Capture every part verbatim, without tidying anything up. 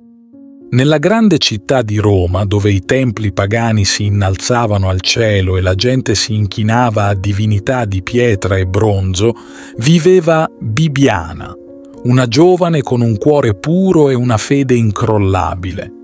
Nella grande città di Roma, dove i templi pagani si innalzavano al cielo e la gente si inchinava a divinità di pietra e bronzo, viveva Bibiana, una giovane con un cuore puro e una fede incrollabile.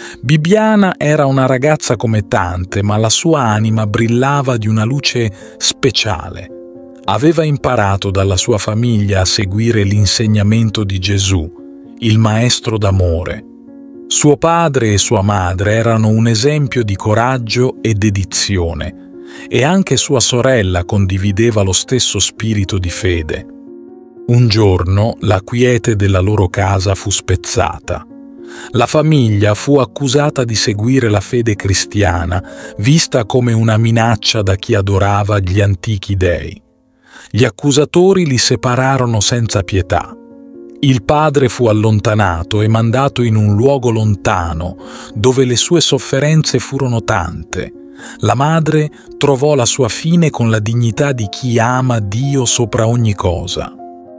Bibiana era una ragazza come tante, ma la sua anima brillava di una luce speciale. Aveva imparato dalla sua famiglia a seguire l'insegnamento di Gesù, il maestro d'amore. Suo padre e sua madre erano un esempio di coraggio e dedizione, e anche sua sorella condivideva lo stesso spirito di fede. Un giorno la quiete della loro casa fu spezzata. La famiglia fu accusata di seguire la fede cristiana, vista come una minaccia da chi adorava gli antichi dei. Gli accusatori li separarono senza pietà. Il padre fu allontanato e mandato in un luogo lontano, dove le sue sofferenze furono tante. La madre trovò la sua fine con la dignità di chi ama Dio sopra ogni cosa.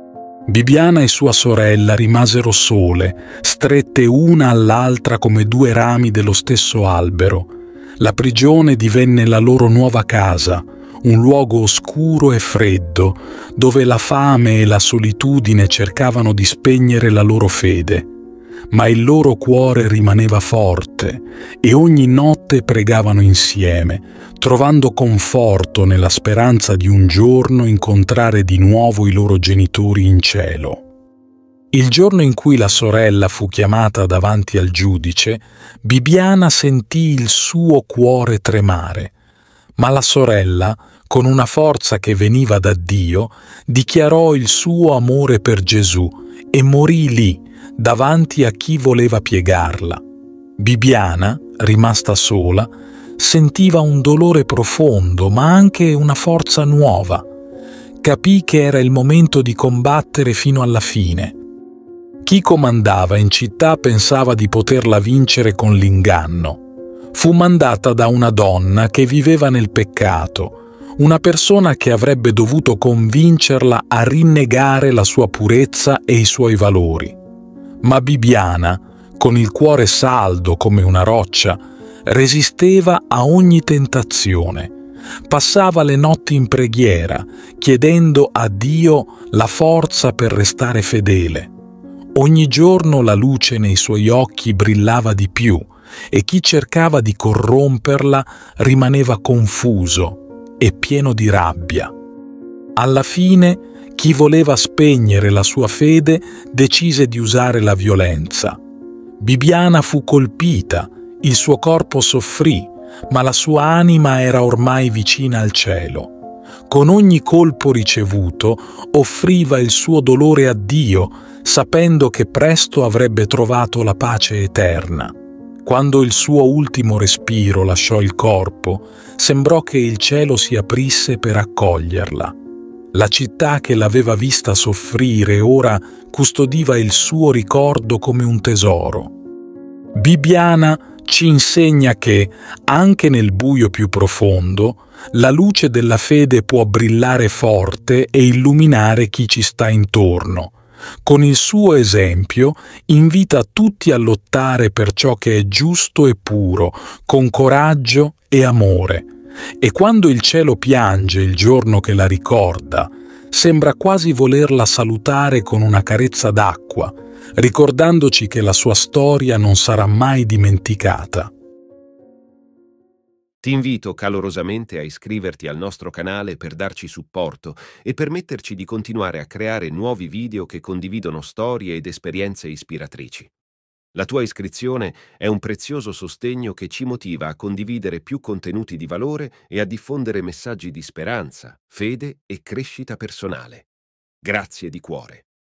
Bibiana e sua sorella rimasero sole, strette una all'altra come due rami dello stesso albero. La prigione divenne la loro nuova casa, un luogo oscuro e freddo, dove la fame e la solitudine cercavano di spegnere la loro fede. Ma il loro cuore rimaneva forte e ogni notte pregavano insieme, trovando conforto nella speranza di un giorno incontrare di nuovo i loro genitori in cielo. Il giorno in cui la sorella fu chiamata davanti al giudice, Bibiana sentì il suo cuore tremare, ma la sorella, con una forza che veniva da Dio, dichiarò il suo amore per Gesù e morì lì, davanti a chi voleva piegarla. Bibiana, rimasta sola, sentiva un dolore profondo, ma anche una forza nuova. Capì che era il momento di combattere fino alla fine. Chi comandava in città pensava di poterla vincere con l'inganno. Fu mandata da una donna che viveva nel peccato, una persona che avrebbe dovuto convincerla a rinnegare la sua purezza e i suoi valori. Ma Bibiana, con il cuore saldo come una roccia, resisteva a ogni tentazione. Passava le notti in preghiera, chiedendo a Dio la forza per restare fedele. Ogni giorno la luce nei suoi occhi brillava di più e chi cercava di corromperla rimaneva confuso e pieno di rabbia. Alla fine, chi voleva spegnere la sua fede decise di usare la violenza. Bibiana fu colpita, il suo corpo soffrì, ma la sua anima era ormai vicina al cielo. Con ogni colpo ricevuto offriva il suo dolore a Dio, sapendo che presto avrebbe trovato la pace eterna. Quando il suo ultimo respiro lasciò il corpo, sembrò che il cielo si aprisse per accoglierla. La città che l'aveva vista soffrire ora custodiva il suo ricordo come un tesoro. Bibiana ci insegna che, anche nel buio più profondo, la luce della fede può brillare forte e illuminare chi ci sta intorno. Con il suo esempio invita tutti a lottare per ciò che è giusto e puro, con coraggio e amore. E quando il cielo piange il giorno che la ricorda, sembra quasi volerla salutare con una carezza d'acqua, ricordandoci che la sua storia non sarà mai dimenticata. Ti invito calorosamente a iscriverti al nostro canale per darci supporto e permetterci di continuare a creare nuovi video che condividono storie ed esperienze ispiratrici. La tua iscrizione è un prezioso sostegno che ci motiva a condividere più contenuti di valore e a diffondere messaggi di speranza, fede e crescita personale. Grazie di cuore.